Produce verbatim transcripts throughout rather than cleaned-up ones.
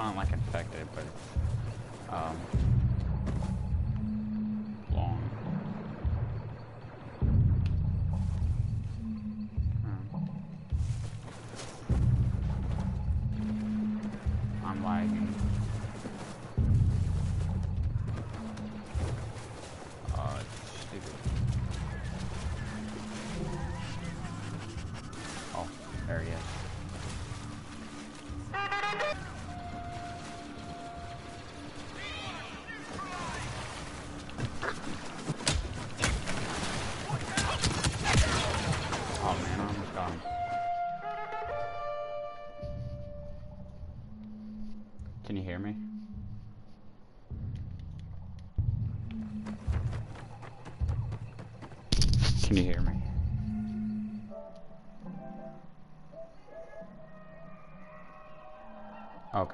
kind of like infected, but um, long. Hmm. I'm lagging. Oh, it's stupid. Oh, there he is. Oh man, I almost got him. Can you hear me? Can you hear me? Okay.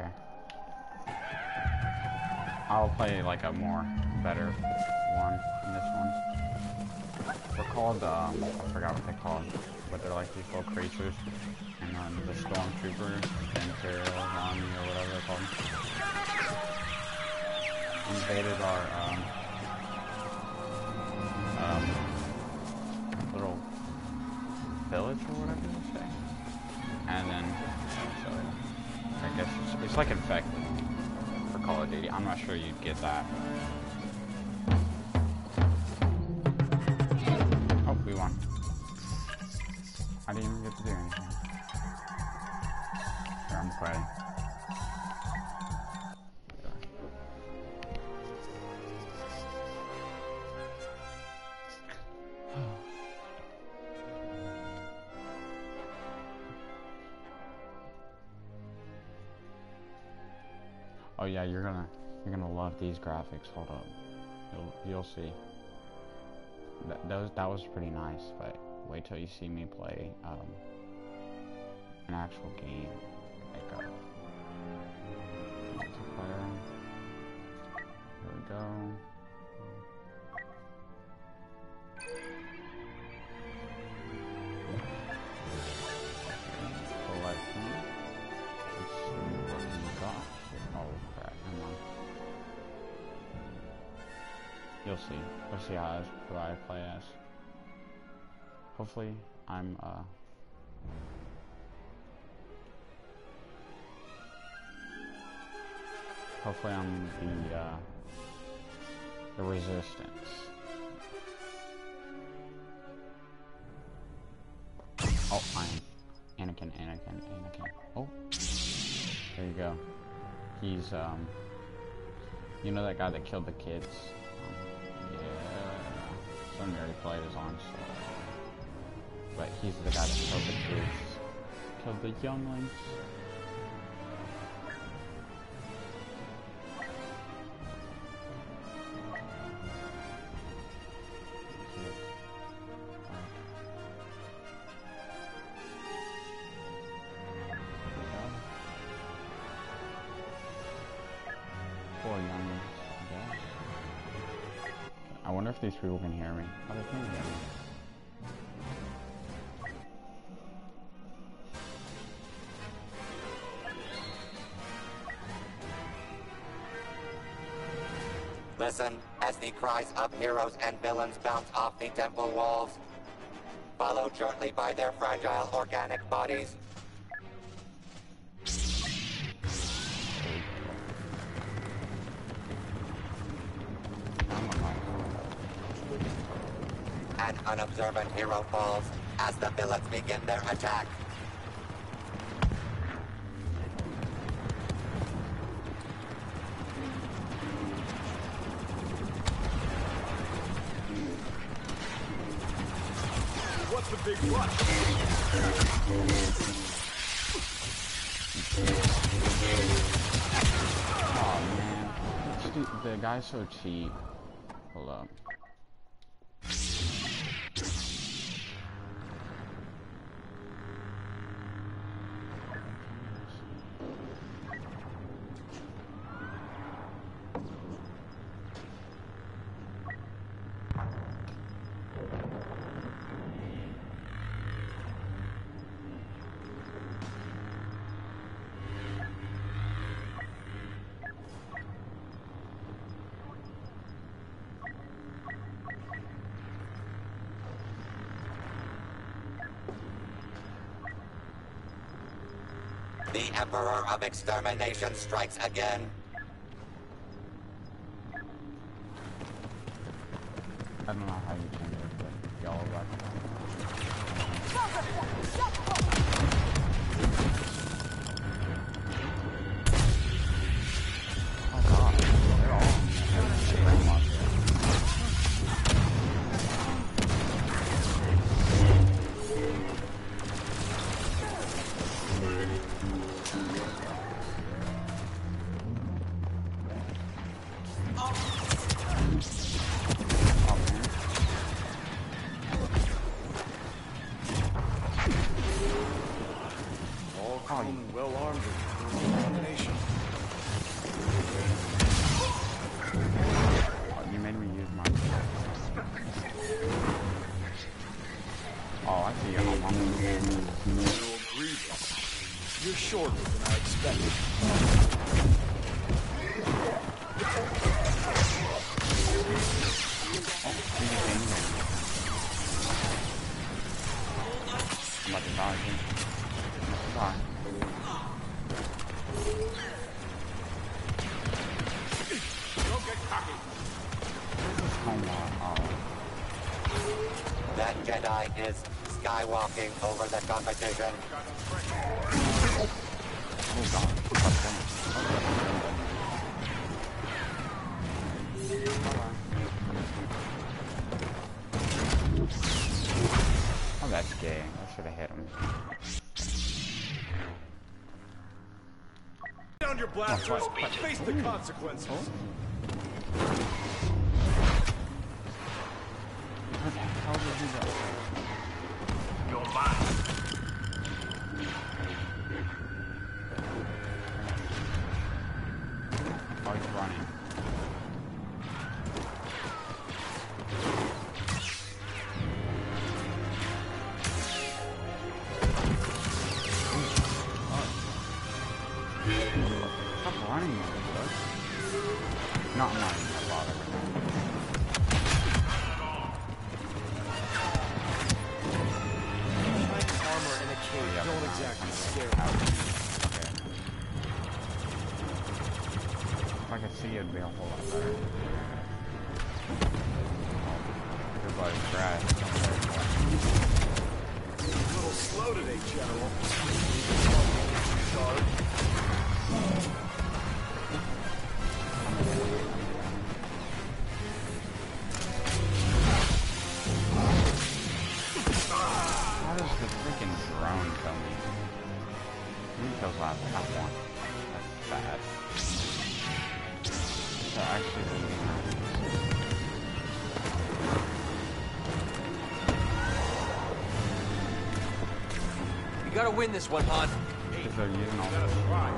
I'll play like a more better one than this one. They're called, um, I forgot what they're called, but they're like these little creatures. And um, the Stormtrooper, the Imperial Army, or whatever they're called, invaded our, um, um, little village or whatever they say. And then, so, I guess it's, it's like infected for Call of Duty. I'm not sure you'd get that. Oh, we won. I didn't even get to do anything. Here, I'm quitting. Oh yeah, you're gonna you're gonna love these graphics. Hold up, you'll you'll see. That that was that was pretty nice, but wait till you see me play um, an actual game. Like a multiplayer. There we go. Collection. Let's see what we got. Oh crap, hang on. You'll see. Let's see how I, who I play as. Hopefully, I'm, uh... Hopefully I'm the, uh... the Resistance. Oh, I'm Anakin, Anakin, Anakin. Oh! There you go. He's, um... you know that guy that killed the kids? Um, yeah... Some already played as on, so... But he's the guy that killed the kids. Killed the younglings. Poor younglings, I guess. I wonder if these people can hear me. Oh, they can hear me. Listen as the cries of heroes and villains bounce off the temple walls, followed shortly by their fragile organic bodies. An unobservant hero falls as the villains begin their attack. What's the big rush? Oh man, the guy's so cheap. Hold up. The Emperor of Extermination strikes again. I don't know how you can do it, but y'all are right. Oh god, they're all grandma here. Well armed with determination. Oh, you made me use my... Oh, I see you. General Grievous. You're shorter than I expected. I'm about to die again. I'm about to die. Don't get cocky. Oh, That Jedi is skywalking over the competition. oh god. Oh, that's gay. I should have hit him. Down your blasters. Oh, what? Face the consequences. How the hell did you do that? You're mine. Oh, he's running. Stop running, motherfucker. No, I'm not even gonna bother with that. Armor in a cave. Yeah, Don't but exactly I'm scare gonna- me. Okay. If I could see, it'd be a whole lot better. Everybody's trash. A little slow today, General. Guard. How does the freaking drone kill me? He kills last top one. That's bad. So actually really nice. You gotta win this one, Han. Because they're using all Let this. us try.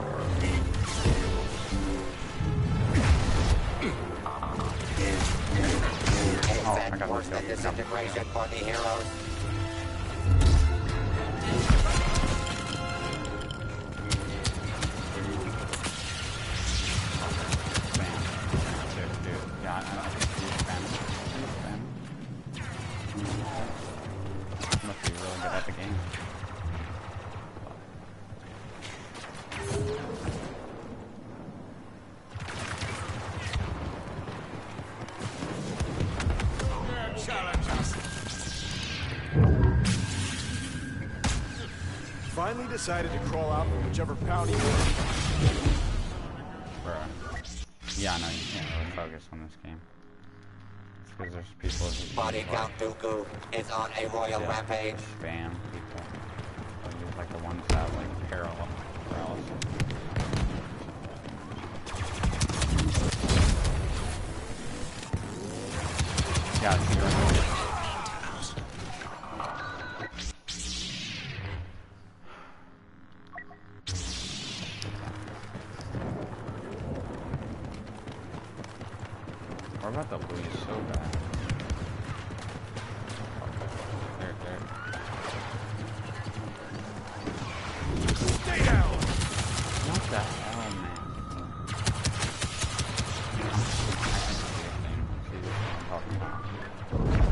Oh, I Event got worse this than guy. disintegration for the heroes. Spam. Dude, dude. Yeah, I, I think you spam. You spam. Must be really good at the game. Challenge us. Finally decided to crawl out from whichever pound he was. Bruh. Yeah, no, you can't really focus on this game. It's because there's people who Body Count Dooku is on a royal yeah, rampage. spam people. They'll use like the ones that have like parallel paralysis. Yeah, it's zero. We're about to lose so bad. There, there. Stay down! What the hell, man? I can see this thing. See this thing I'm talking about.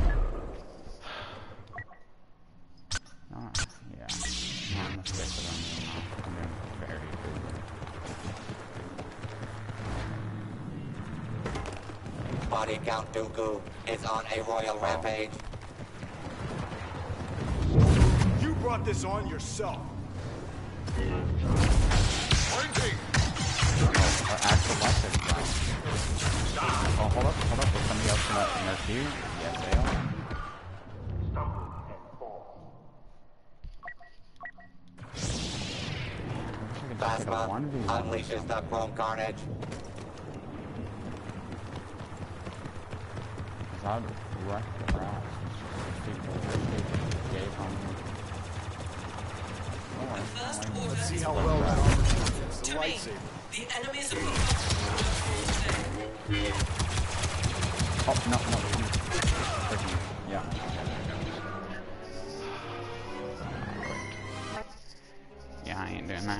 body, Count Dooku, is on a royal rampage. You brought this on yourself. Pointing. Oh, our actual weapons, bro. Oh, hold up, hold up. Is somebody else in there too? Yes, they are. Phasma unleashes the Chrome Carnage. Cause I'd wreck the rats. Let's see how well that armor fits the lightsaber. The enemy's Oh, no, no. Freaking, yeah. Yeah, I ain't doing that.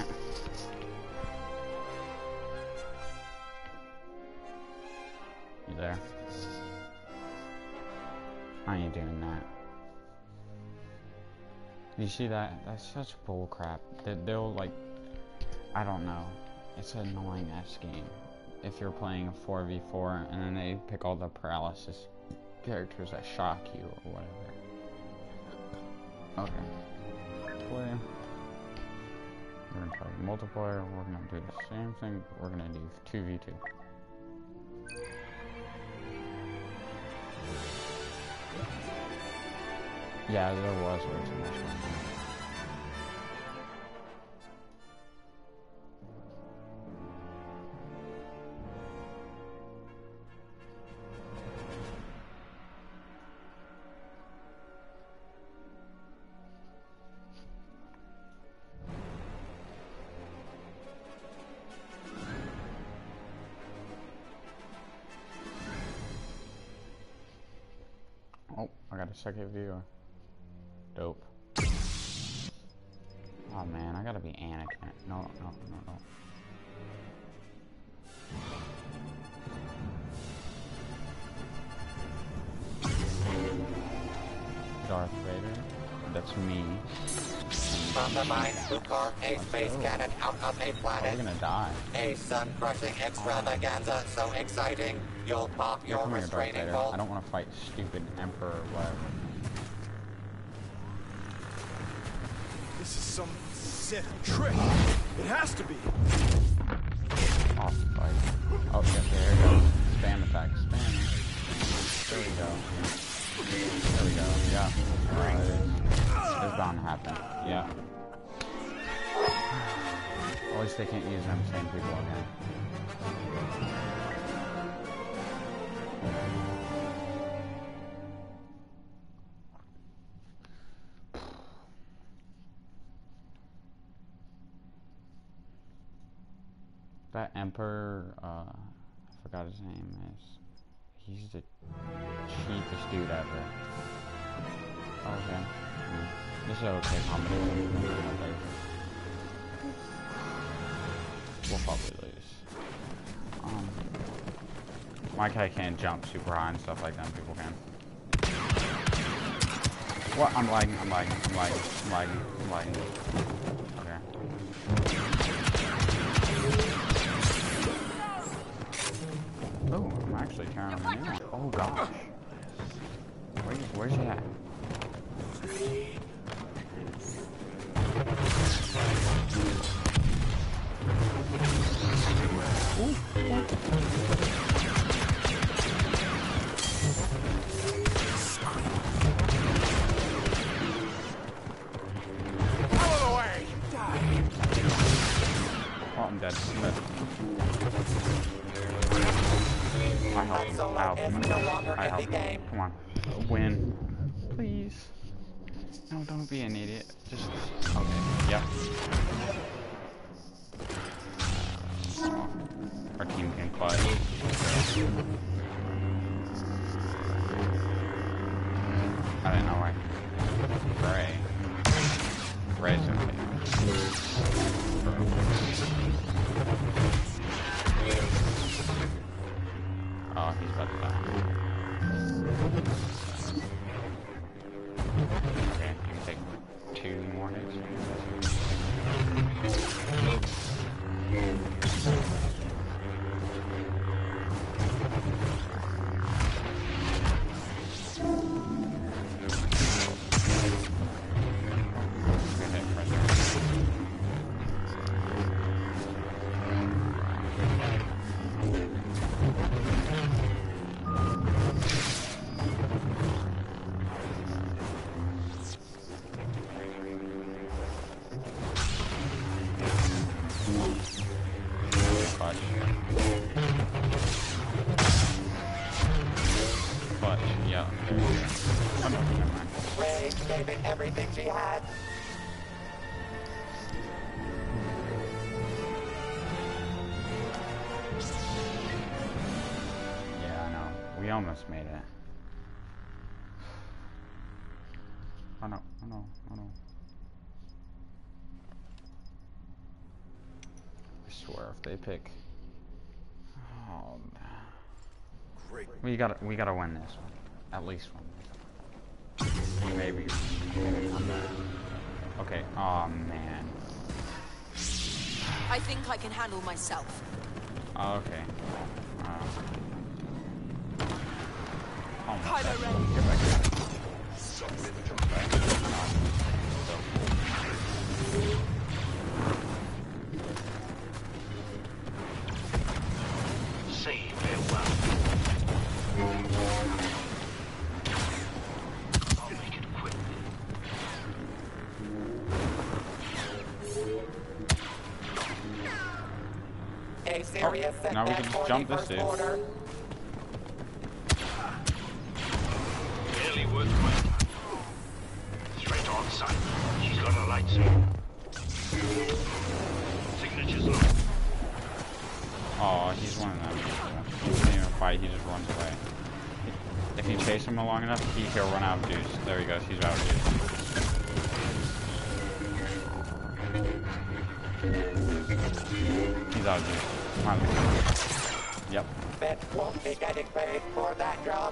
You there? I ain't doing that. You see that? That's such bull crap. They, they'll like, I don't know. It's an annoying ass game. If you're playing a four v four and then they pick all the paralysis characters that shock you or whatever. Okay. Play. We're gonna try multiplayer. We're gonna do the same thing. We're gonna do two v two. Yeah, there was way too much going on. Oh, I got a second viewer. Dope. Oh man, I gotta be Anakin. No, no, no, no. Darth Vader. That's me. From the mines to carve a space go. cannon out of a Oh, planet. we're gonna die. A sun-crushing extravaganza so exciting, you'll pop You're your coming here, Darth restraining Vader. bolt. I don't want to fight stupid Emperor or whatever. This is some Sith trick. It has to be. Off fight. Oh, yeah, there we go. Spam attack. Spam. There we go. There we go. Yeah. Uh, it's, it's bound to happen. Yeah. At least they can't use them same people again. That Emperor, uh, I forgot his name is. He's the cheapest dude ever. Oh, okay. Mm. This is okay comedy. We'll probably lose. Um, my guy can't jump super high and stuff like that. People can. What? I'm lagging. I'm lagging. I'm lagging. I'm lagging. I'm lagging. Okay. Oh, I'm actually turning him in. Oh gosh. Where, where's he at? Ooh, what? Out of the way! Die! Oh, I'm dead. I'm dead. I help you. I help you. I help you. Come on. Win. Please. No, don't be an idiot. Just. Okay. Yep. Our team can fight. I don't know why. Gray. Gray's okay. Oh, he's about to die. Okay, you can take two more hits. gave it everything she had. Yeah, I know. We almost made it. Oh no, oh no, oh no. I swear if they pick... Oh, man. Great. We gotta, we gotta win this one. At least one. Maybe. Maybe I'm not. Okay, oh man. I think I can handle myself. Oh, okay. Uh, oh my Kylo God. Ren. Get back here. Say farewell. I'll make it quick. A serious Oh, now we setback can for jump the this First dude. Order. Barely worth my time. Threat on sight. She's got a lightsaber. Signature's locked. Oh, he's one of them. He doesn't even fight, he just runs away. If you chase him long enough, he, he'll run out of juice. There he goes, he's out of juice. He's out of juice. Finally. Yep. Ben won't be getting paid for that job.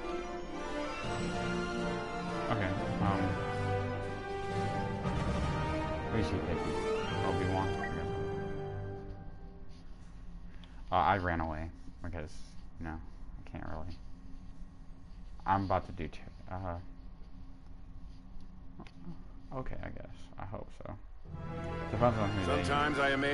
Okay, um... Who is he picking? Obi-Wan? Uh, I ran away, because, you know, I can't really... I'm about to do... Ch uh... Okay, I guess. I hope so. Depends on who Sometimes I am a... they...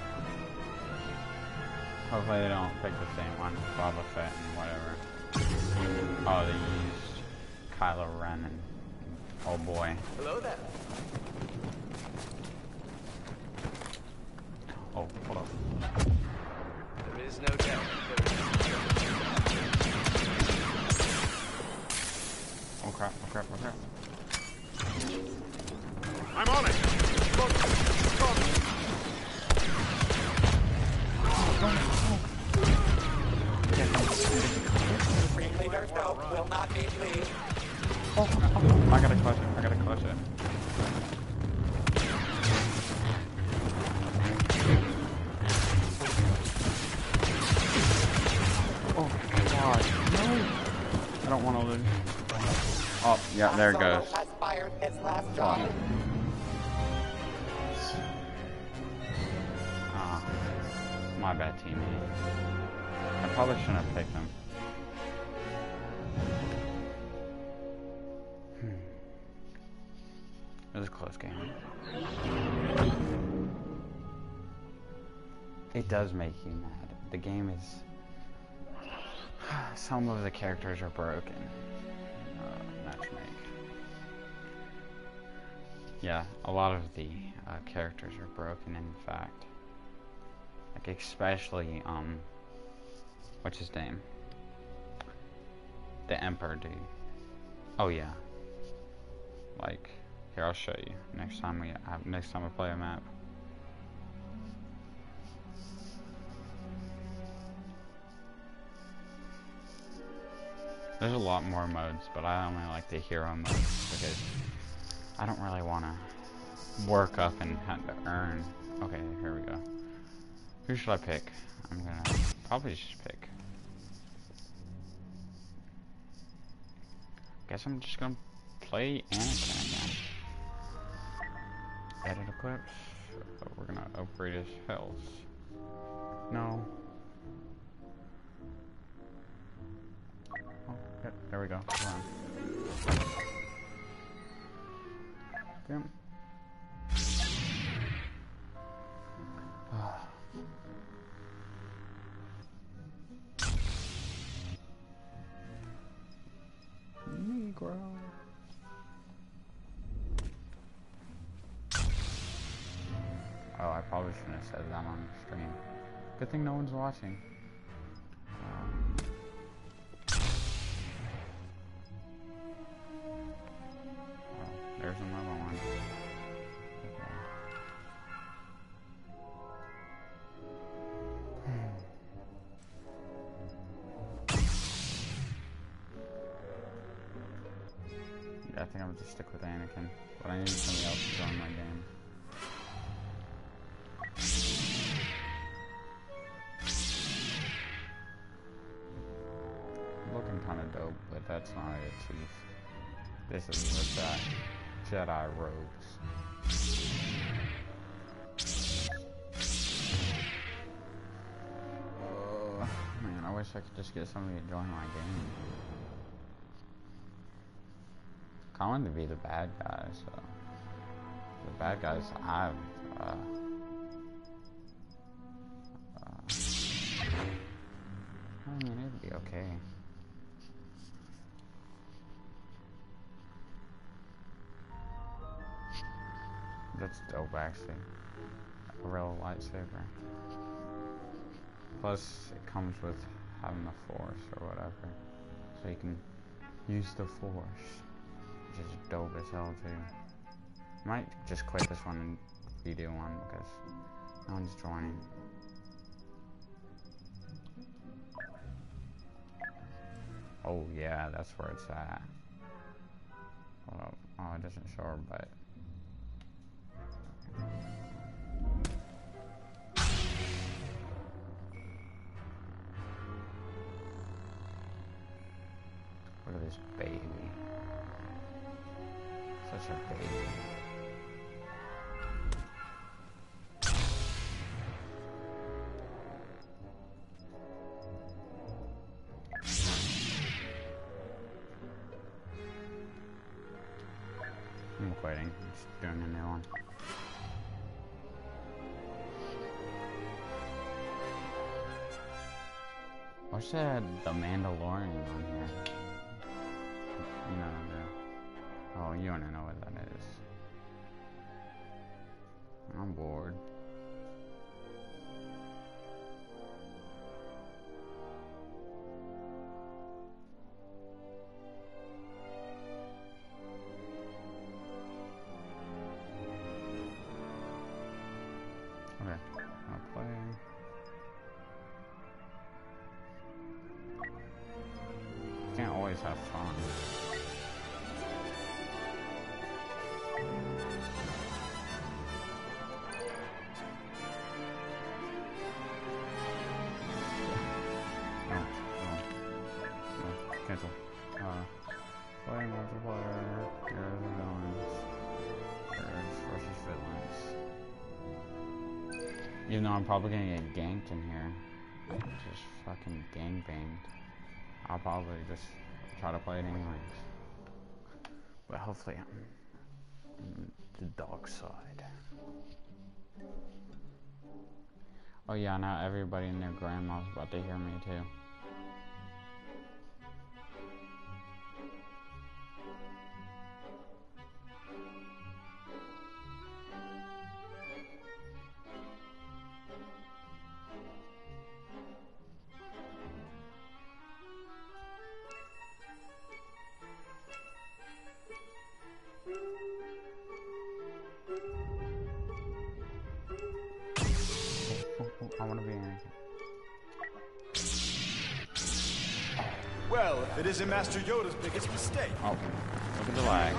Hopefully they don't pick the same one. Boba Fett and whatever. Oh, they used Kylo Ren and... Oh boy. Hello there. Oh, hold up. There is no doubt. There is no Oh crap, oh crap, oh crap. I'm on it. Look, look. Supreme Leader Snoke will not be pleased. Oh, oh, I gotta clutch it, I gotta clutch it. Oh, God, no! I don't want to lose. Oh, yeah, there it Solo goes. has fired his last shot. Ah, my bad teammate. I probably shouldn't have picked him. Hmm. It was a close game. It does make you mad. The game is... Some of the characters are broken. Uh, matchmake. Yeah, a lot of the uh, characters are broken, in fact. Like, especially, um... what's his name? The Emperor dude. Oh, yeah. Like, here, I'll show you. Next time we have, next time we play a map. There's a lot more modes, but I only like the hero mode because I don't really want to work up and have to earn. Okay, here we go. Who should I pick? I'm gonna probably just pick. Guess I'm just gonna play Anakin again. Edit Eclipse. Oh, we're gonna upgrade his health. No. Oh, yep, there we go. Come on. Damn. Negro. Oh, I probably shouldn't have said that on the stream. Good thing no one's watching. Um, I think I'm gonna just stick with Anakin. But I need somebody else to join my game. Looking kind of dope, but that's not it, Chief. This is what's that Jedi robes. Oh man, I wish I could just get somebody to join my game. I wanted to be the bad guy, so the bad guys have uh, uh, I mean, it'd be okay. That's dope, actually. A real lightsaber. Plus, it comes with having the Force or whatever, so you can use the Force. Which is dope as hell too. Might just quit this one and redo one because no one's joining. Oh yeah, that's where it's at. Well, oh, it doesn't show her, but look at this baby. Such a baby. I'm quitting. I'm just doing a new one. What's that? The Mandalorian on here? You know, the oh, you wanna know what that is. I'm bored. Okay, I'll play. You can't always have fun. Cancel. Uh, play multiplayer. Here are the villains. Here's versus villains. Even though I'm probably gonna get ganked in here. Just fucking gang banged. I'll probably just try to play it anyways. But hopefully I'm on the dark side. Oh yeah, now everybody and their grandma's about to hear me too. I want to be Anakin. Well, if it isn't Master Yoda's biggest mistake. Oh, look at the lag.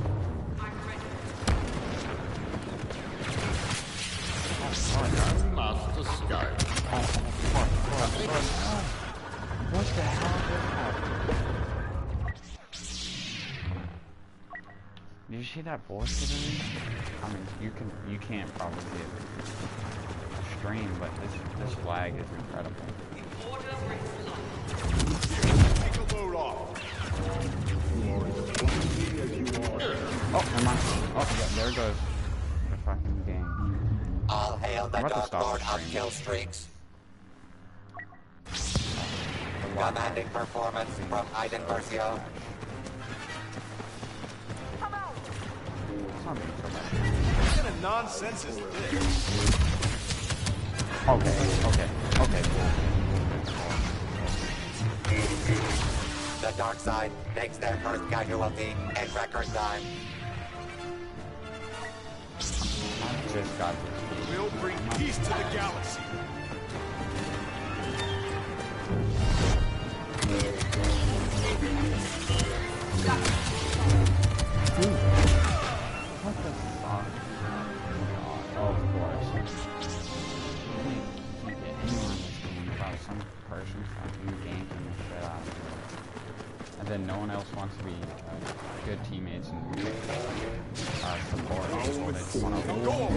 Master Sky. Oh, fuck, fuck, fuck. What the hell just happened? Did you see that voice today? I mean, you can, you can't probably see it stream, but this, this lag is incredible. Take a load off. Oh, never mind. Oh, yeah, there goes the fucking game. All hail the I'm about to Dark stop Lord the of stream. Kill Streaks. Commanding performance from Iden Versio. It's not being so bad. What kind of nonsense is this? Okay, okay, okay, The dark side takes their first casualty in record time. I just got this. We'll bring peace to the galaxy. everyone else wants to be uh, good teammates and uh, support people that just want to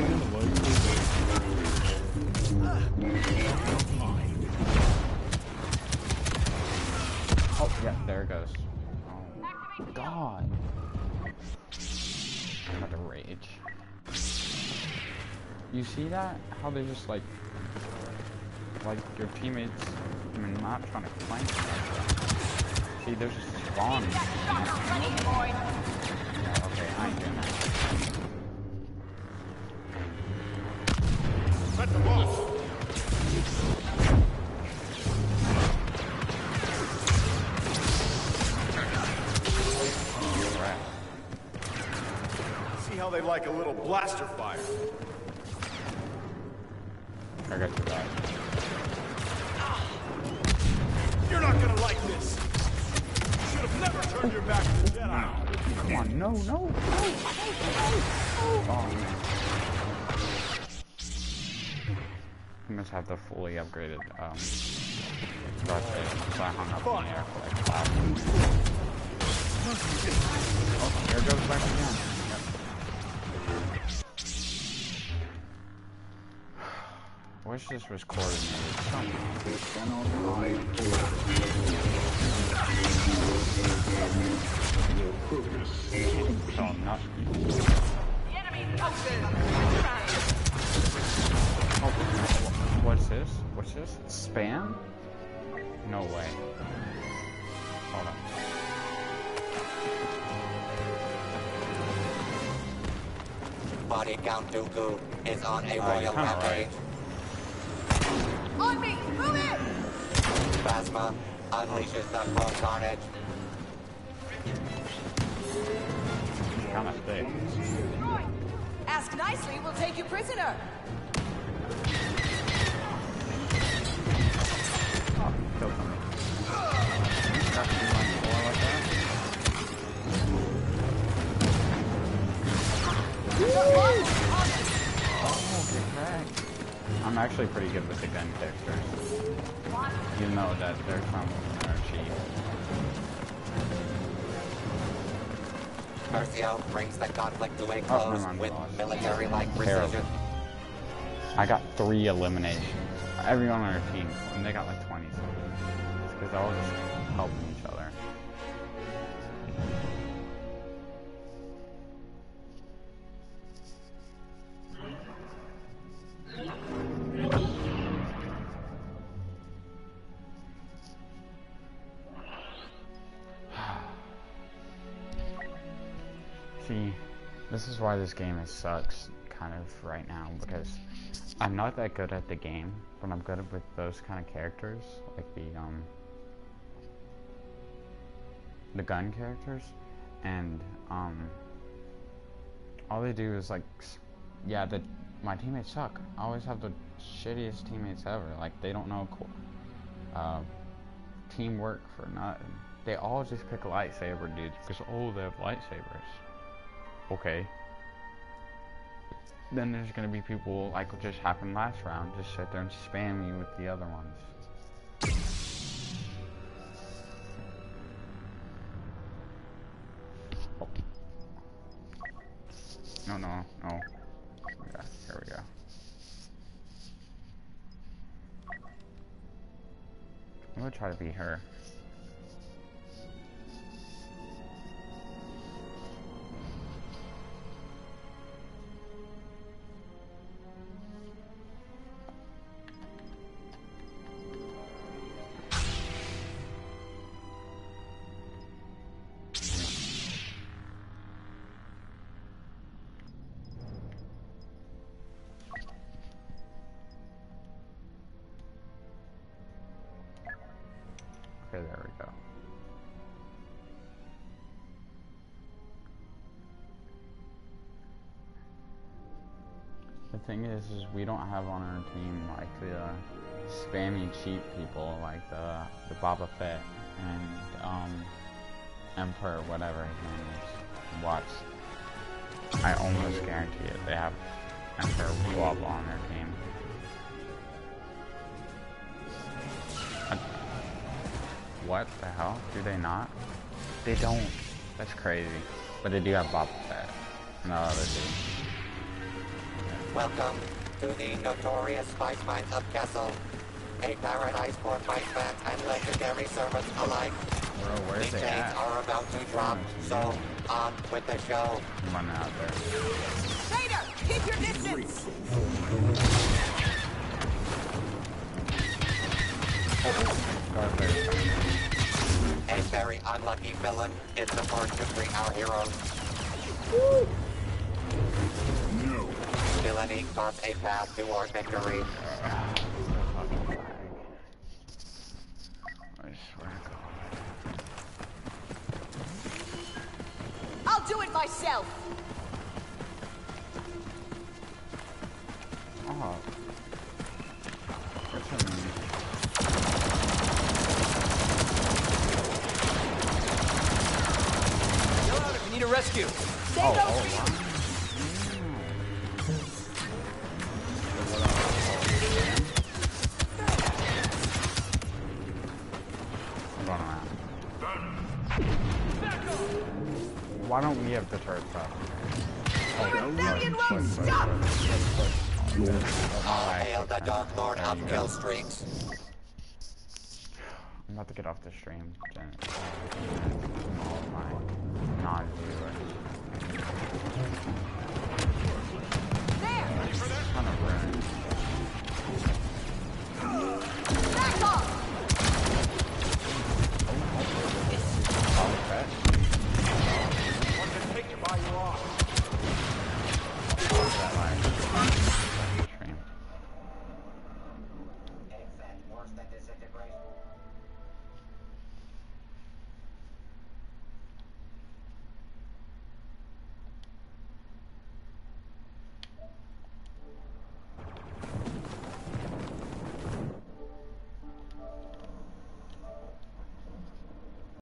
Oh, yeah, there it goes. Oh, God. I'm about to rage. You see that? How they just like, like your teammates, I mean, not trying to flank you. See, there's a spawn. Yeah, okay, I ain't doing that. Let them off. See how they like a little blaster fire. I got your back. You're not gonna like this. You should have never turned your back to the Jedi. Come on, no, no, no, no, no. Oh, man. I must have the fully upgraded, um, breastplate, so I hung up in the air for like five minutes. Oh, there it goes back again. I wish this was coordinated so not oh, what's this? What's this? Spam? No way. Hold on. Body Count Dooku is on a Uh, royal you're kinda rampage. On me! Move it! Phasma unleashes the full carnage. Kinda thick. Ask nicely, we'll take you prisoner. Oh, killed somebody. Got to do my four like that. Oh, get back. I'm actually pretty good with the gun characters. Even though that they're from are cheap. Mercio brings the conflict to a Oh, close never mind, with lost. military-like Terrible. precision. I got three eliminations. Everyone on our team, and they got like twenty something. It's because they're all just helping each other. See, this is why this game is sucks kind of right now, because I'm not that good at the game, but I'm good with those kind of characters, like the um the gun characters, and um all they do is like, yeah, the my teammates suck. I always have the shittiest teammates ever. Like they don't know uh, teamwork for nothing. They all just pick lightsaber dudes because oh they have lightsabers. Okay. Then there's gonna be people like what just happened last round, just sit there and spam you with the other ones. Oh. No, no, no. Yeah, here we go. I'm gonna try to be her. Okay, there we go. The thing is, is we don't have on our team like the uh, spammy cheat people like the the Boba Fett and um, Emperor, whatever his name is. Watts. I almost guarantee it. They have Emperor Wobble on their team. I, what the hell? Do they not? They don't. That's crazy. But they do have Boba Fett. No other two. Welcome to the notorious spice mines of Kessel, a paradise for spice fans and legendary servants alike. Bro, where's The it chains at? are about to drop, so on with the show. I'm running out there. Vader, keep your distance! Darth Vader's coming. A very unlucky villain is the first to free our heroes. No. Villainy carves a path toward victory. Fucking flag. I swear to God. I'll do it myself! Oh. What's her name? Yell out if you need a rescue. Save Oh, those oh, for you! wow. I'm going around. Why don't we have the turret up? Rebellion won't stop! All hail the Dark Lord There of you kill go. streaks. I'm about to get off the stream. Jen. All of my non-viewers.